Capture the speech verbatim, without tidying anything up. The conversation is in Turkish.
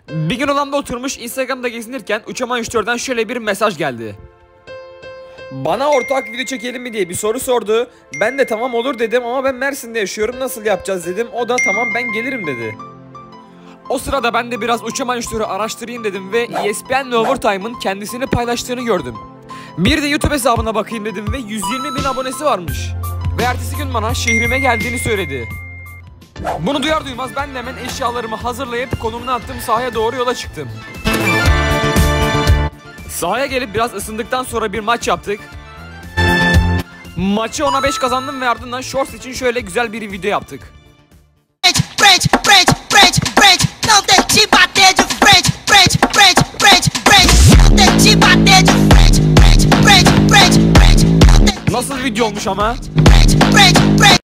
Bir gün odamda oturmuş Instagram'da gezinirken Uçama üç dörtten şöyle bir mesaj geldi. Bana ortak video çekelim mi diye bir soru sordu. Ben de tamam olur dedim ama ben Mersin'de yaşıyorum, nasıl yapacağız dedim. O da tamam ben gelirim dedi. O sırada ben de biraz Uçama üç dört'ü araştırayım dedim ve E S P N ve Overtime'ın kendisini paylaştığını gördüm. Bir de YouTube hesabına bakayım dedim ve yüz yirmi bin abonesi varmış. Ve ertesi gün bana şehrime geldiğini söyledi. Bunu duyar duymaz ben de hemen eşyalarımı hazırlayıp konumunu attığım sahaya doğru yola çıktım. Sahaya gelip biraz ısındıktan sonra bir maç yaptık. Maçı ona beş kazandım ve ardından Shorts için şöyle güzel bir video yaptık. Nasıl video olmuş ama?